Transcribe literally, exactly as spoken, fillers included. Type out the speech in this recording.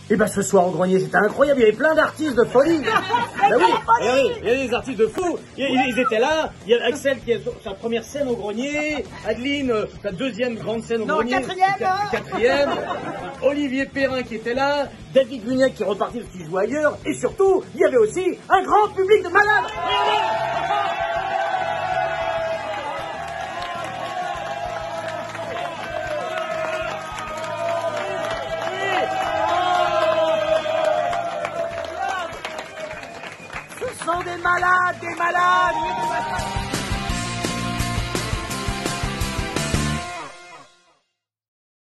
Et ben ce soir au grenier, c'était incroyable, il y avait plein d'artistes de folie. Ben oui, regardez, il y avait des artistes de fou, ils, ils étaient là, il y a Axel qui est sa première scène au grenier, Adeline, euh, sa deuxième grande scène au non, grenier, quatrième, quat- quatrième, Olivier Perrin qui était là, David Gugnac qui est reparti parce qu'il jouait ailleurs, et surtout, il y avait aussi un grand public de malades. Ce sont des malades, des malades, des malades.